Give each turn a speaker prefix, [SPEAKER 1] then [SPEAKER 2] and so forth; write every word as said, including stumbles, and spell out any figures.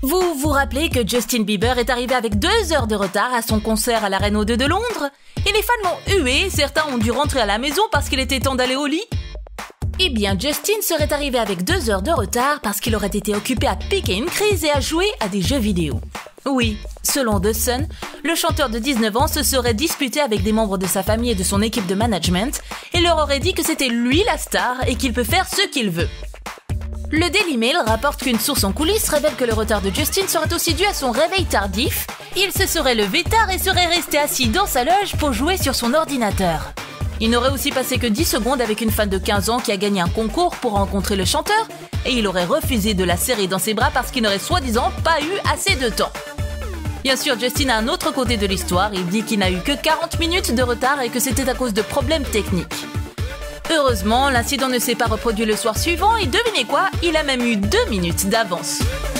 [SPEAKER 1] Vous vous rappelez que Justin Bieber est arrivé avec deux heures de retard à son concert à l'Arena deux de Londres? Et les fans l'ont hué, certains ont dû rentrer à la maison parce qu'il était temps d'aller au lit. Eh bien, Justin serait arrivé avec deux heures de retard parce qu'il aurait été occupé à piquer une crise et à jouer à des jeux vidéo. Oui, selon The Sun, le chanteur de dix-neuf ans se serait disputé avec des membres de sa famille et de son équipe de management et leur aurait dit que c'était lui la star et qu'il peut faire ce qu'il veut. Le Daily Mail rapporte qu'une source en coulisses révèle que le retard de Justin serait aussi dû à son réveil tardif. Il se serait levé tard et serait resté assis dans sa loge pour jouer sur son ordinateur. Il n'aurait aussi passé que dix secondes avec une fan de quinze ans qui a gagné un concours pour rencontrer le chanteur et il aurait refusé de la serrer dans ses bras parce qu'il n'aurait soi-disant pas eu assez de temps. Bien sûr, Justin a un autre côté de l'histoire, il dit qu'il n'a eu que quarante minutes de retard et que c'était à cause de problèmes techniques. Heureusement, l'incident ne s'est pas reproduit le soir suivant et devinez quoi, il a même eu deux minutes d'avance.